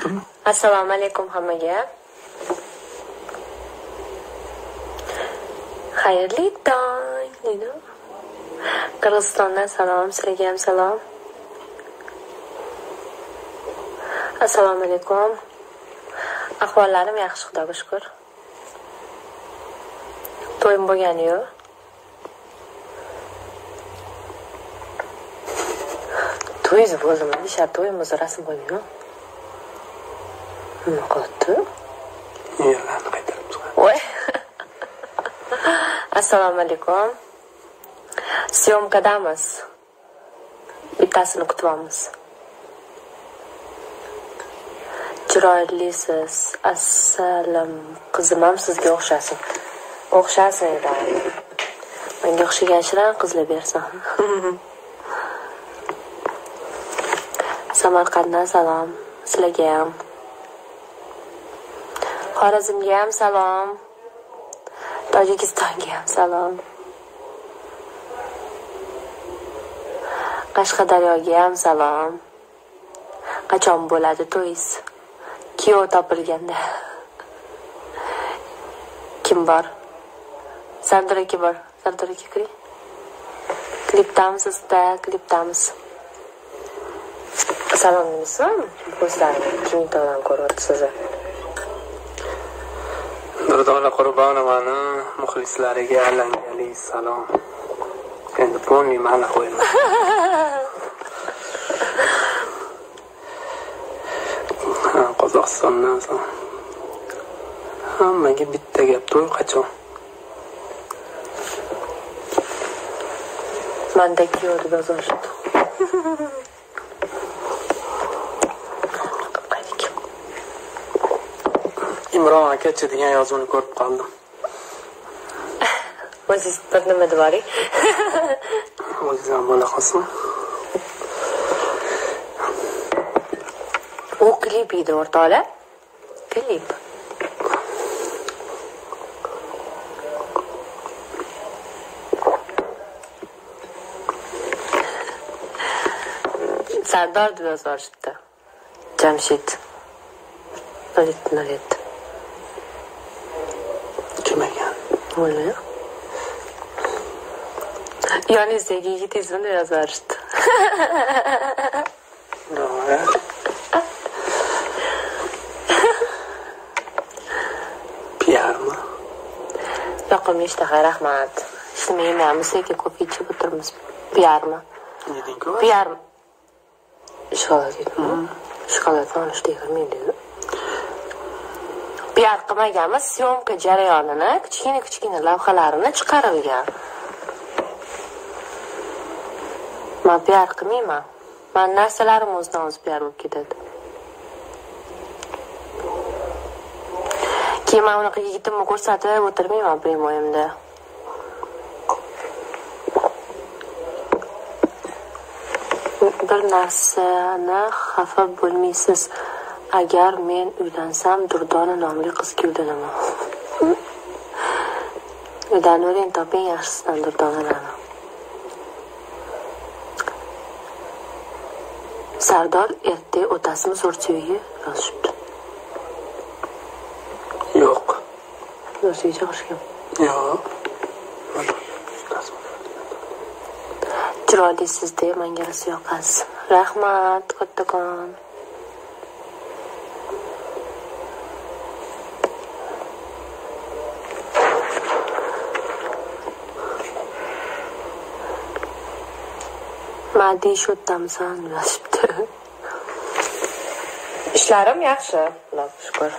Assalomu alaykum hammaga. Xayrli tong, dedi. Qirg'izistondan salom, sizlarga ham salom. Assalomu alaykum. Ahvollarim yaxshi, Xudoga shukr. To'yim bo'lgani-yu. To'yingiz bo'ldimi? Shart to'yimiz rasm qo'ying-ku. Nima qildi? Yerlarni qaytarib chiqadi. Voy. Assalomu alaykum. Syomkadamiz. Bittasini kutyapmiz. Chiroylisiz. Assalom. Qizim ham sizga o'xshasin. O'xshasin edi. Menga o'xshagan shirin qizlar bersin. Samarqanddan salom. Sizlarga ham. Xorazmga ham salom. Tojikistonga ham salom. Qashqadaryoga ham salom. Qachon bo'ladi to'yingiz? Kuyov topilganda. Kim bor? Sardor aka bor. Sardor aka kiring. Klipdamiz sizda, klipdamiz. Salom deysizmi? Ko'zlarim kengto'lan ko'ryapti sizni. Durdona Qurbonovani muxlislariga alangali salom. Endi ponni ma'na qo'yma. Qozog'istondan so'ng hammaga bitta gap, to'y qachon? Manda kuyovni yozishdi. Imron aka degan yozuvni ko'rib qoldim. O'zingiz bir nima deboring? O'zingiz ham bo'la qolsin. U klip edi o'rtoqlar. Klip. Sardor deb yozishdi. Jamshid. Nalet. Kim ekan? O'ylayman. Yoningizdagi yigitingizni deb yozishdi. To'g'ri. Piyarmi? Yoqimli ishtaha, rahmat. Ishlaymaymiz, lekin ko'p ichib o'tiramiz. Piyarmi? Yeding-ku? Piyarmi? Shokolad yedimi? Shokolad olishga kirmaydi. Piyar qilmaganmiz, syomka jarayonini, kichkina lavhalarini chiqarilgan. Men piyar qilmayman. Men narsalarim o'zidan o'zi piyar bo'lib ketadi. Keyin men unaqa yigitimni ko'rsatib o'tirmayman premoyimda. Bir narsani xafa bo'lmaysiz. Agar men uylansam, Durdona nomli qizga uylanaman. Uylanavering, toping yaxshisidan Durdonalarni. Sardor erta otasini so'rchiga yozishibdi. Yo'q. Do'stiga chaqirishgan. Yo'q. Chiroylisiz deb menga rosa yoqasiz. Rahmat, kattakon. Madi shotdamsan yozibdi. Ishlarim yaxshi, Allohga shukr.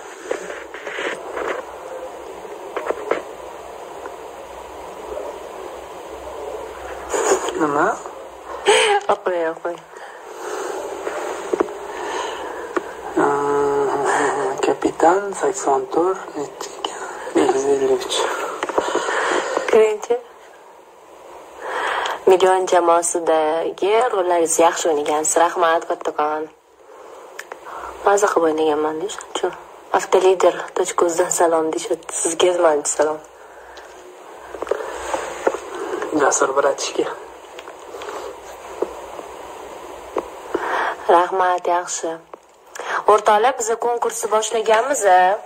Nima? O'qiyapman. Kapitan 84 nechiga? 153. Birinchi Million jamoasidagi rollaringiz yaxshi o'ynagansiz. Rahmat, kattakon. Maza qilib o'ynaganman deyishchi. Avtolider.uzdan salom deyishdi. Sizga manchi salom. Jasur bratishga. Rahmat, yaxshi. O'rtoqlar, biz konkursni boshlaganmiz.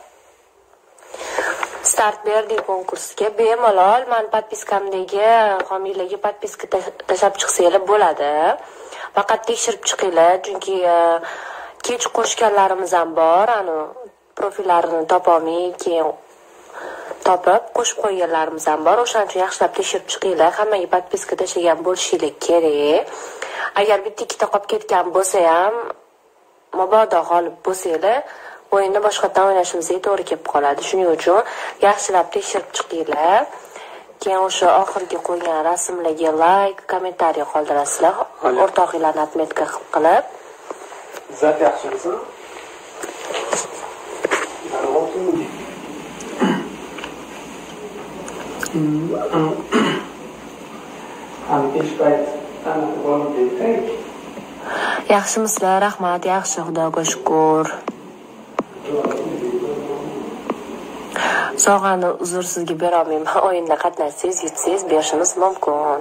Start berdik konkursga. Bemalol men podpiskamdagi homiylarga podpiska tashab chiqsanglar bo'ladi. Faqat tekshirib chiqinglar, chunki kech qo'shganlarimiz ham bor. Profillarini topolmay, keyin topib qo'shib qo'yganlarimiz ham bor. O'shaning uchun yaxshilab tekshirib chiqinglar. Hammaga podpiska tashlagan bo'lishinglar kerak. Agar bitta ikkita qolib ketgan bo'lsa ham, mabodo g'olib bo'lsanglar, o'yinni boshqatdan o'ynashimizga to'g'ri kelib qoladi. Shuning uchun yaxshilab tekshirib chiqinglar. Keyin o'sha oxirgi qo'ygan rasmlarga like, kommentariy qoldirasizlar. O'rtoqlarni atmetka qilib. Zat yaxshimisiz? Yaxshimisizlar? Rahmat, yaxshi, Xudoga shukr. Sovg'ani uzr sizga bera olmayman. O'yinda qatnashsangiz, yutsangiz berishimiz mumkin.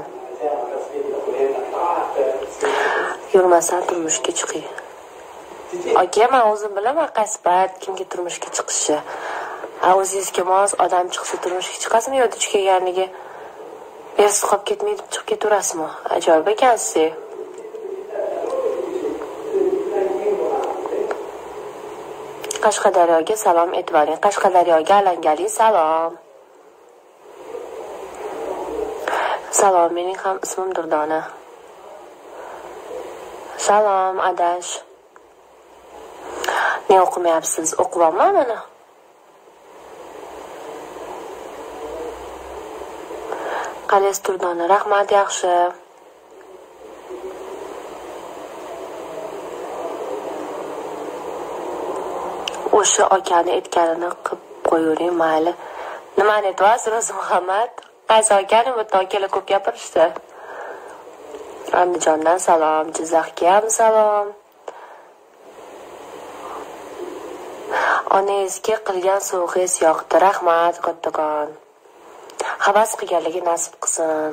Yurmasa turmushga chiqing. Aka, men o'zim bilaman qaysi payt kimga turmushga chiqishi. O'zingizga mos odam chiqsa turmushga chiqasizmi yo duch kelganiga ersiz qolib ketmaydi deb chiqib ketaverasizmi? Ajoyib ekansiz. Qashqadaryoga salom e'tiboring. Qashqadaryoga alangali salom. Salom, mening ham ismim Durdona. Salom, adash. Ne o'qimayapsiz? O'qiyapman mana. Qalaysiz Durdona? Rahmat, yaxshi. O'sha akani aytganini qilib qo'yavering, mayli. Nimani aytyapsiz, Ro'zi Muhammad? Qaysi akani? Bu akalar ko'p gapirishdi. Andijondan salom, Jizzaxga ham salom. Onangizga qilgan sovg'ingiz yoqdi. Rahmat, kattakon. Havas qilganligi nasib qilsin.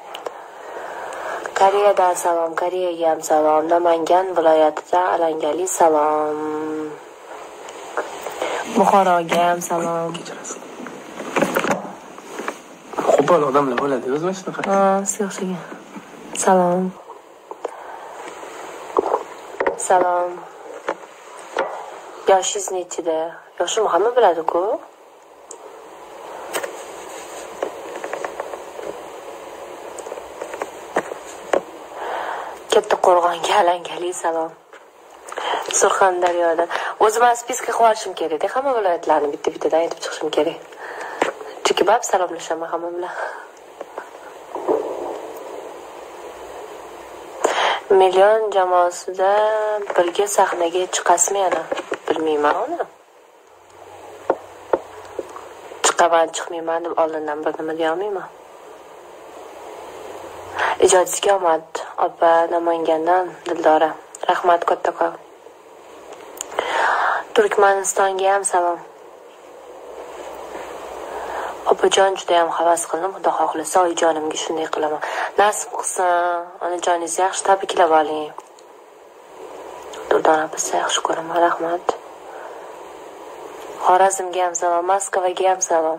Koreyadan salom, Koreyaga ham salom. Namangan viloyatidan alangali salom. Buxoroga ham salom. Qo'pol odamlar bo'ladi, o'zim shunaqa. Sizga salom. Salom. Yoshingiz nechida? Yoshim hamma biladi-ku. Katta Qo'rg'onga alangali salom. Surxondaryodan. O'zim spiska qilib olishim kerak. Hamma viloyatlarni bitta-bittadan aytib chiqishim kerak. Chunki bab salomlashaman hamma bilan. Million jamoasida birga sahnaga chiqasizmi yana? Bilmayman uni. Chiqaman, chiqmayman deb oldindan bir nima deya olmayman. Ijodingizga omad, opa, Namangandan Dildora. Rahmat kattakon. Turkmanistonga ham salom. Opajon juda ham havas qildim, xudo xohlasa oyijonimga shunday qilaman. Nasib qilsin, onajoningiz yaxshi tabriklab oling. Durdona biz yaxshi ko'raman, rahmat. Xorazmga ham salom, Moskvaga ham salom.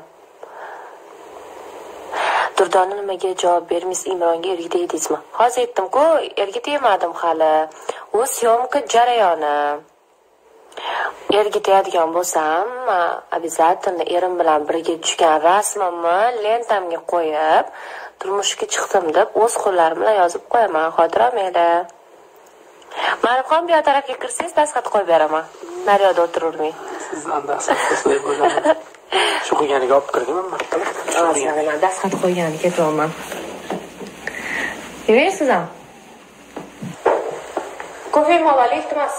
Durdona nimaga javob bermaysiz? Imronga erga deydingizmi? Hozir aytdim-ku, erga tegmadim hali. U syomka jarayoni. Erga tegadigan bo'lsam, обязательно erim bilan birga tushgan rasmimni lentamga qo'yib, turmushga chiqdim deb o'z qo'llarim bilan yozib qo'yaman. Xotiram edi. Maribxon bu tarafga kirsangiz dastxat qo'yib beraman. Naryoqda o'tirurming. Sizdan dastxat qo'yib shu qo'yganiga olib kirganman. Men dastxat qo'yganiga ketyapman. Yurasiz ham? Kofe mavali iltimos.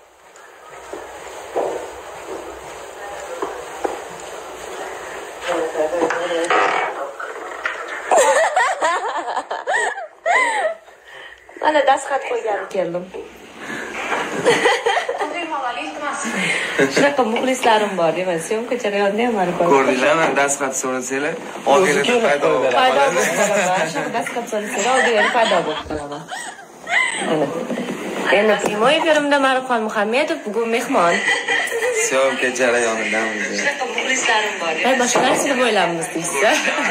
Mana dastxat qo'yganim keldim. Shunaqa muxlislarim bor, demak, syomka jarayonida ham mani ko'rdim. Ko'rdinglarmi? Dastxat so'rasanglar, oldinglarda paydo bo'ladi. Paydo bo'lib qolaman. Shunaqa dastxat so'rasanglar, oldinglarda paydo bo'lib qolaman. Endi primoy efirimda Marufxon Muhammedov bugun mehmon. Syomka jarayonidamiz. Muxlislarim bor. Hay boshqalar sizni o'ylamiz deysiz.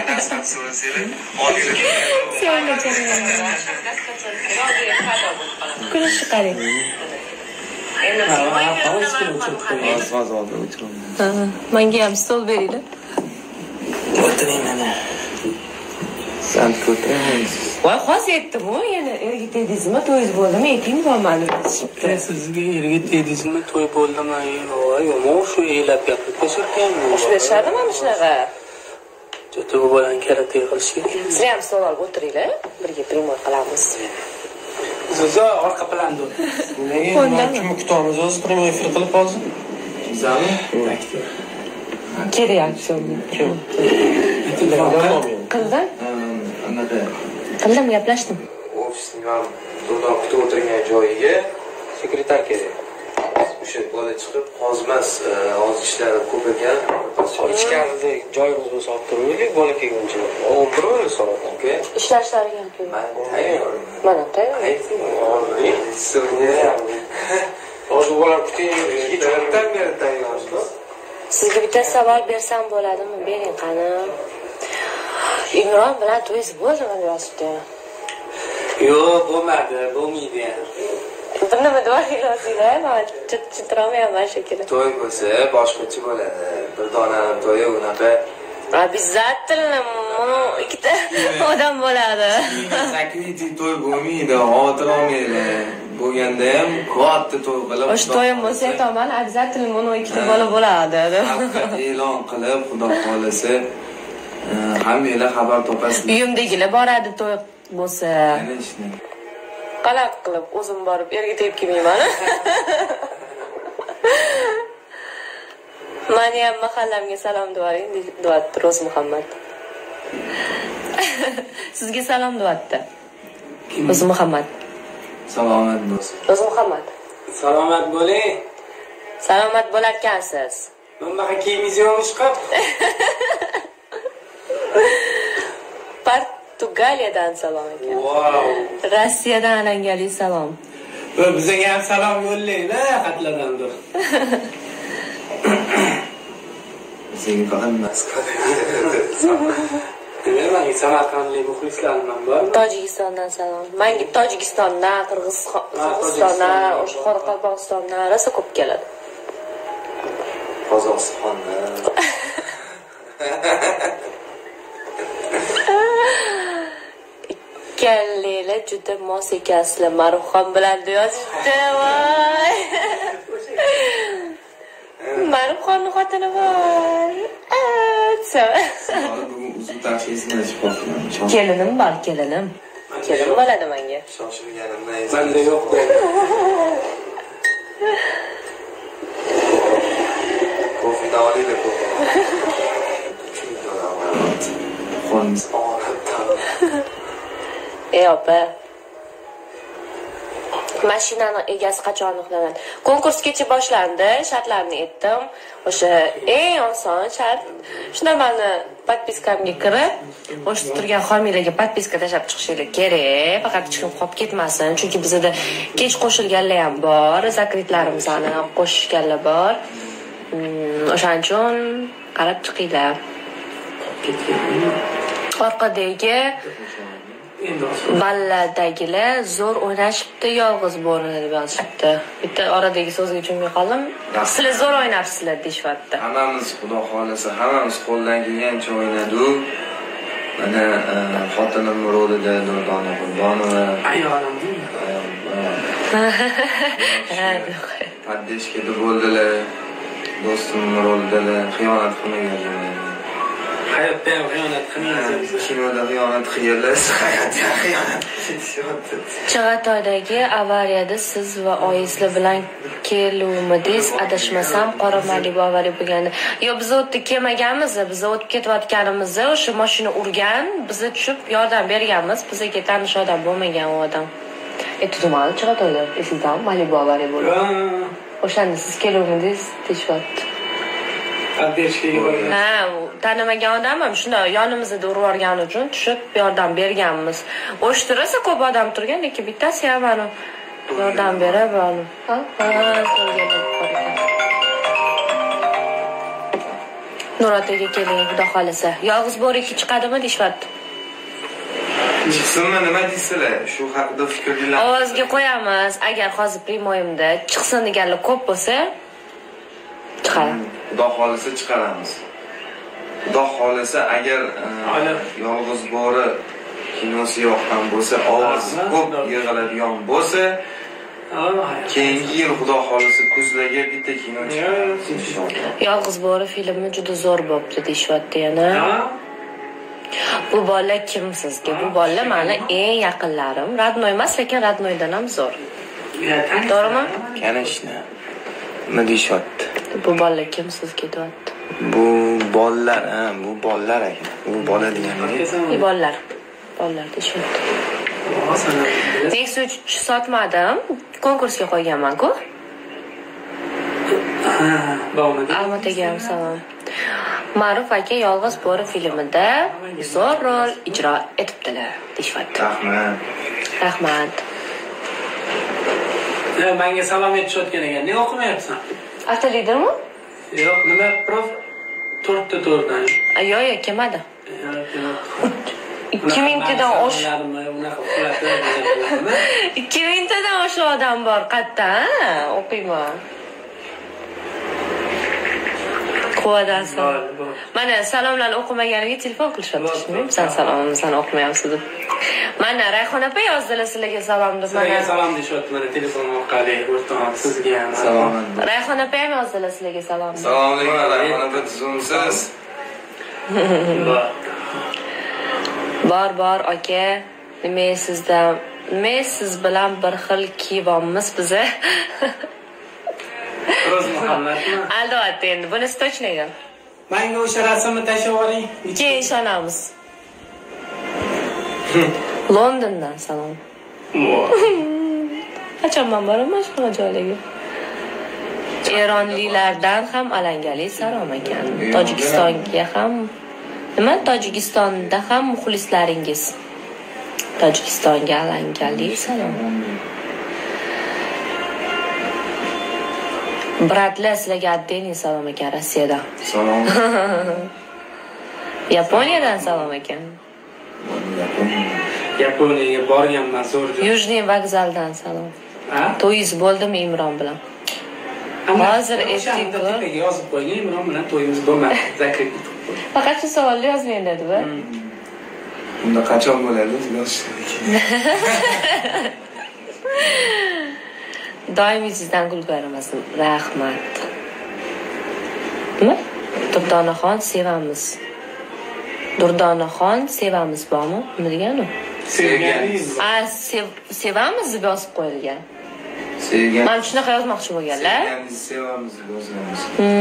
Syomka jarayonida. Kulishi qarang. Endi primoy menga ham stol beringlar. O'tiring mana. Sen ko'taramiz. Voy xosiyatdimi? Yana erga tegdingizmi? To'yingiz bo'ldimi? Ayting bo'lmadi. Sizga erga tegdingizmi? To'y bo'ldimi? Voy, yomon shu elab gapirib tashirkanmi? Xush berishadimi mana shunaqa? Juda bu bolani karate qilish kerak. Siz ham stol olib o'tiringlar. Birga primoy qilamiz. Zo'zo orqa planda. Nega kim kutamiz o'zi primoy efir qilib hozir? Bizami? Kerak shu. Qildim? Anaqa Qildim, gaplashdim. Ofisning ham to'g'ri kutib o'tirgan joyiga sekretar kerak. O'sha bola chiqib, hozirmas, hozir ishlari ko'p ekan. Ichkarida joyimiz bo'lsa olib turaylik, bola kelguncha. 11 soat. Okay. Ishlashlariga ham keldi. Men tayyor. Mana tayyor. Hozir bola kuting, hech vaqtdan beri tayyorsiz. Sizga bitta savol bersam bo'ladimi? Bering qani. Imron bilan to'yingiz bo'ldimi deyapti? Yo'q, bo'lmadi, bo'lmaydi. Bir nima deyapsizlar? Men chitramayapman shekilli. To'y bo'lsa boshqacha bo'ladi. Bir dona to'yi unaqa Обязательно bunu ikkita odam bo'ladi. Sakviti to'y bo'lmaydi, xotir olmaydi. Bo'lganda ham katta to'y qilib. O'sha to'yim bo'lsa aytaman, обязательно bunu ikkita bola bo'ladi. E'lon qilib, xudo xolasa hammalar xabar topasiz. Uyimdagilar boradi to'y bo'lsa. Mana ishni. Qalaq qilib o'zim borib erga tegib kelmayman. Mani ham mahallamga salom deying, deyapti Ro'z Muhammad. Sizga salom deyapti. Ro'z Muhammad. Salomat bo'lsin. Ro'z Muhammad. Salomat bo'ling. Salomat bo'larkansiz. Bunaqa kiyimingiz yo'qmi chiqib? Portugaliyadan salom ekan. Wow. Rossiyadan alangali salom. Bizga ham salom yo'llaylar, xatlardandir. Sizga faqat Moskvada. Men Samarqandlik muxlislarim bor. Tojikistondan salom. Menga Tojikistondan, Qirg'izistondan, o'sha Qoraqalpog'istondan rosa ko'p keladi. Qozog'istondan. Kellaylar juda mos ekansizlar. Marufxon bilan yozishdi. Voy. Marufxonning xotini bor. Bugun uzun tashxisini chiqardim. Kelinim bor, kelinim. Kelin bo'ladi menga. Shoshilganimdan Menda yo'q. Kofini olaylik. Xonimiz Ey opa. Mashinani egasi qachon aniqlanadi? Konkurs kecha boshlandi, shartlarni aytdim. O'sha eng oson shart shunda meni podpiskamga kirib, o'sha turgan homiylarga podpiska tashlab chiqishingiz kerak. Faqat hech kim qolib ketmasin, chunki bizda kech qo'shilganlar ham bor, zakritlarimizni qo'shishganlar bor. O'shaning uchun qarab chiqinglar. Orqadagi balladagilar zo'r o'ynashibdi, yolg'iz bo'rini deb yozishibdi. Bitta oradagi so'zga tushunmay qoldim. Sizlar zo'r o'ynabsizlar deyapti. hammamiz xudo xolasa hammamiz qo'ldan kelgancha o'ynadi. Mana xotinim rolida Durdona Qurbonova, Ayolimmi? Paddeshkada bo'ldilar. Do'stim rolida xiyonat qilmaganlar. Hayotda ham xiyonat qilmaysiz. Kinoda xiyonat qilganlar, hayotda xiyonat qilishyapti. Chig'atoydagi avariyada siz va oyislar bilan keluvmidingiz? Adashmasam qora Malibu avariya bo'lgandi. Yo'q, biz o'tib kelmaganmiz, biz o'tib ketayotganimizda o'sha mashina urgan, bizni tushib yordam berganmiz. Bizga tanish odam bo'lmagan u odam. Tutumali Chig'atoyda esingizmi? Malibu avariya bo'ldi. O'shanda siz keluvmidingiz deyapti. Ha, tanimagan odam ham shunda yonimizda urib yorgani uchun tushib yordam berganmiz. O'shda rosa ko'p odam turgan, lekin bittasi ham mana Yordam berib olim. Ha, Nurot aka keling, xudo xolasa. Yolg'iz bor ikki chiqadimi deyapti. Chiqsinmi, nima deysizlar? Shu haqida fikringizni Ovozga qo'yamiz. Agar hozir primoyimda chiqsin deganlar ko'p bo'lsa, chiqaramiz. Xudo xolasa chiqaramiz. Xudo xolasa agar yolg'iz bori kinosi yoqqan bo'lsa, ovozi ko'p yig'iladigan bo'lsa, keyingi yil xudo xolasa kuzlarga bitta kino chiqaramiz inshaalloh. Yolg'iz bori filmi juda zo'r bo'libdi deyapti yana. Bu bolalar kim sizga? Bu bolalar meni eng yaqinlarim. Radnoy emas, lekin Radnoydan ham zo'r. To'g'rimi? Kanashna. Nima deyapti? Bu bolalar kim sizga deyapti? Bu bolalar, bu bolalar ekan. Bu bola degani. Bolalar. Bolalar deyapti. Nexus 3 sotmadim. Konkursga qo'yganman-ku. Ahmad aka ham salom. Ma'ruf aka Yolg'iz bori filmida zo'r rol ijro etibdilar, deyapti. Rahmat. Rahmat. Menga salom aytishayotgan ekan. Nega o'qimayapsan? Avtolidermi? Yo'q, nima prof 4dan. Yo'q, kelmadi. 2000tadan osh. 2000tadan osh odam bor qayerdan o'qiyman. Qo'dasan. Mana salomlarni o'qimaganiga telefon qilishyapti. Sen salomimizni o'qimayapsiz deb. Mana Rayhon opa yozdilar sizlarga salom deb. Sizlarga salom deyapti mana telefon orqali o'rtoq sizga ham salom. Rayhon opa ham yozdilar sizlarga salom. Assalomu alaykum Rayhon opa, tuzumsiz? Bor aka. Nima siz bilan bir xil kiyvamiz biza. Ro'z Muhammadmi? Albatta endi bunisi точно. Menga o'sha rasmni tashlab yuboring. Keyin ishonamiz. Londondan salom. Qachon men boraman shu joylarga? Eronliklardan ham alangali salom ekan. Tojikistonga ham Tojikistonda ham muxlislaringiz. Tojikistonga alangali salom. Bratlar sizlarga отдельный salom ekan Rossiyadan. Salom. Yaponiyadan salom ekan. Yaponiyaga borganman zo'r joy. Yujniy vokzaldan salom. To'yingiz bo'ldimi Imron bilan? Hozir aytdik-ku. Yozib qo'ying, Imron bilan to'yimiz bo'lmadi. Zakr. Faqat shu savolni yozmang dedi-ku. Unda qachon bo'ladi? Doimiy sizdan gul ko'ramiz. Rahmat. Nima? Durdonaxon sevamiz. Durdonaxon sevamiz bormi? Nima degani? Sevganingiz. Sevamiz deb yozib qo'yilgan. Sevgan. Mana shunaqa yozmoqchi bo'lganlar. Sevganingizni sevamiz deb yozamiz.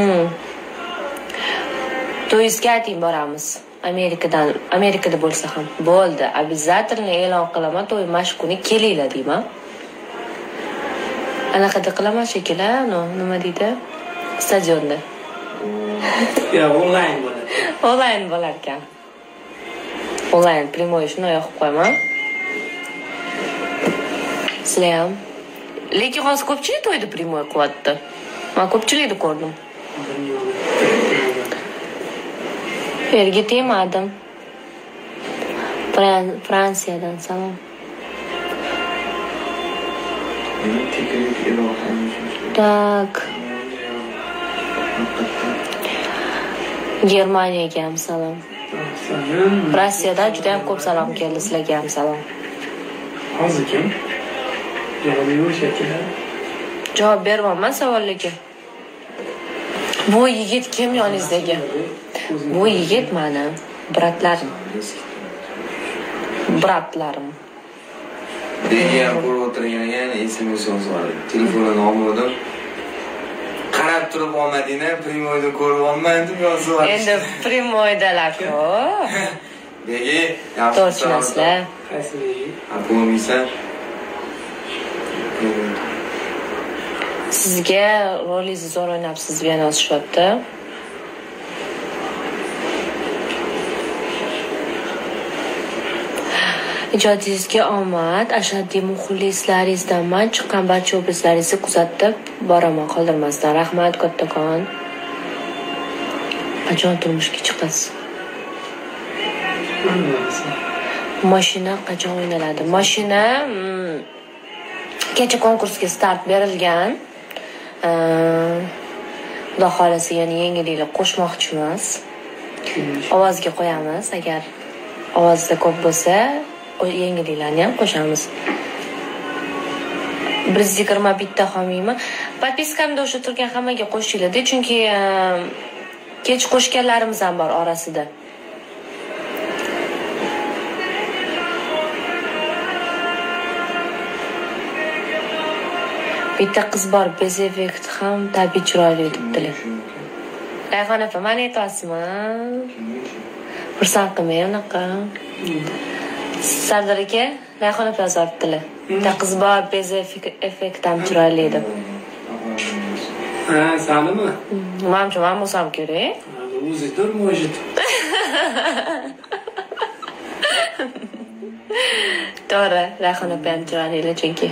To'yizga ayting boramiz. Amerikada bo'lsa ham bo'ldi. Обязательно e'lon qilaman, to'y mash kuni kelinglar deyman. Anaqada qilaman shekilli, nima deydi? Stadionda. Ya, onlayn bo'ladi. Onlayn bo'lar ekan. Onlayn primoy shuni yoqib qo'yaman. Sizlar ham. Lekin hozir ko'pchilik to'yda primoy qilyapti. Men ko'pchilikni ko'rdim. Yerga tegmadim. Fransiyadan salom. Tak. Germaniyaga ham salom. Rossiyadan juda ham ko'p salom keldi, sizlarga ham salom. Hozir kim? Javob bermayman savollarga. Bu yigit kim yoningizdagi? Bu yigit meni bratlarim. Degan ko'rib o'tirganiga esimga so'zladi. Telefonini olmadim. Qarab turib olmadingmi? Primoyda ko'rib olmadim yozib. Endi primoydalar-ku. Nega? To'g'risizlar. Qaysi? Bo'lmaysan. Sizga rolingizni zo'r o'ynabsiz deb yana yozishyapti. Ijodingizga omad, ashaddiy muxlislaringizdanman. Chiqqan barcha obrazlaringizni kuzatib boraman qoldirmasdan. Rahmat kattakon. Qachon turmushga chiqasiz? Mashina qachon o'ynaladi? Mashina kecha konkursga start berilgan. Xudo xolasa yana yangiliklar qo'shmoqchimiz. Ovozga qo'yamiz. Agar ovozda ko'p bo'lsa, yangiliklarni ham qo'shamiz. 120 bitta homiymi? Podpiskamda o'sha turgan hammaga qo'shiladi, chunki kech qo'shganlarimiz ham bor orasida. Bitta qiz bor, bez effekt ham tabiiy chiroyli debdilar. Rayhon opa, meni aytyapsizmi? Xursand qilmay unaqa. Sardor aka, Rayhon opa yozibdilar. Bitta qiz bor, bez effekt ham chiroyli deb. Ha, sanimi? Menimcha men bo'lsam kerak. O'zidir, может. To'g'ri, Rayhon opa ham chiroyli chunki.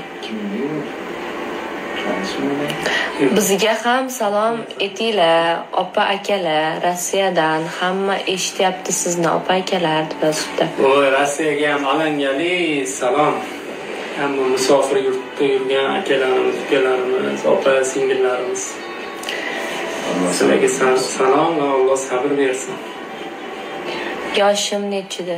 Bizga ham salom etinglar, opa akalar, Rossiyadan hamma eshityapti sizni, opa akalar deb yozibdi. Voy, Rossiyaga ham alangali salom. Hamma musofir yurtda yurgan akalarimiz, ukalarimiz, opa singillarimiz. Sizlarga salom va Alloh sabr bersin. Yoshim nechida?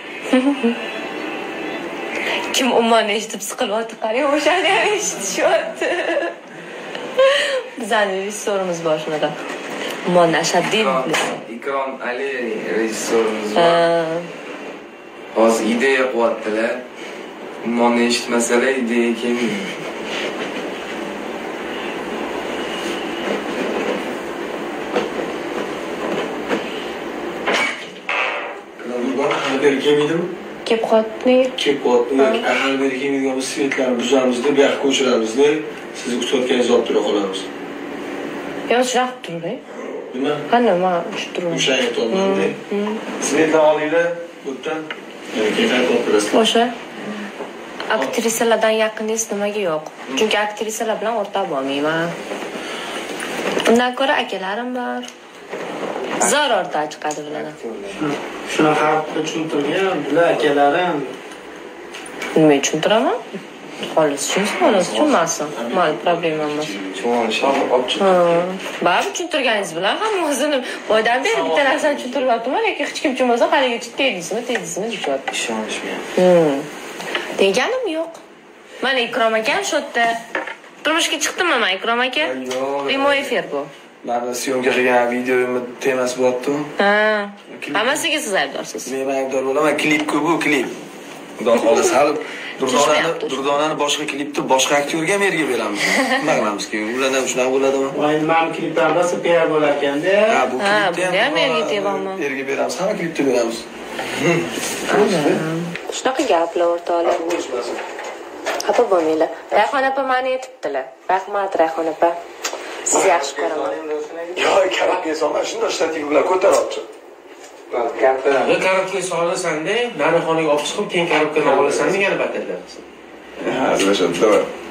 Kim ummani eshitib siqilyapti, qarang, o'shani ham eshitishyapti. Bizning rejissorimiz bor shunaqa. Ummon ashaddiy Ikrom Ali rejissorimiz bor. Hozir ideya qilyaptilar. Ummonni eshitmasalar ideya kelmaydi. Beri kelmaydimi? Kelib qolibdi. Kelib qolibdi. Ahal beri kelmaydigan bu svetlarni buzamiz deb, yoqqa ko'chiramiz deb, sizni kutayotganingizni olib tura qolamiz. Yo, shunaqa turing. Nima? Qani, men shu turing. O'sha aytolmadi. Svetlar olinglar, bu yerdan. Keyin qo'yasiz. O'sha aktrisalardan yaqinligingiz nimaga yo'q? Chunki aktrisalar bilan o'rtoq bo'lmayman. Undan ko'ra akalarim bor. Zararda chiqadi bulardan. Shunaqa tushuntirgan, bular akalarim. Nima tushuntiraman? Xolos uchun emasmi? Mal problema emas. Baribir tushuntirganingiz bilan hamma o'zini boydan beri bitta narsani tushuntiryapman, lekin hech kim tushunmasa haligacha tegdingizmi deyapti. Ishonishmayapti. Deganim yo'q. Mana Ikrom akam shu yerda turmushga chiqdimmi men Ikrom aka? Prямой efir bu. Mana syomka qilgan videoyimni temasi bo'lyapti. Ha. Hammasiga siz aybdorsiz. Men aybdor bo'laman, klip-ku bu klip. Xudo xolasa hali Durdonani boshqa klipni boshqa aktyorga ham erga beramiz. Nima qilamiz-ki? Ulardan shunaqa bo'ladimi? Voy, men klipdan rosa PR bo'lar ekanda. Ha, bu klipni ham erga tevammi? Erga beramiz, hamma klipni beramiz. Shunaqa gaplar o'rtoqlar. Xafa bo'lmanglar. Rayhon opa meni aytibdilar. Rahmat Rayhon opa. Sizni yaxshi ko'raman. Yo, karatga solma, shunday shtativ bilan ko'taryapti. Karobka solasan-da, nari xonaga olib chiqib, keyin karobkani olasan degani batallab. Ha, hazillashadi, davay.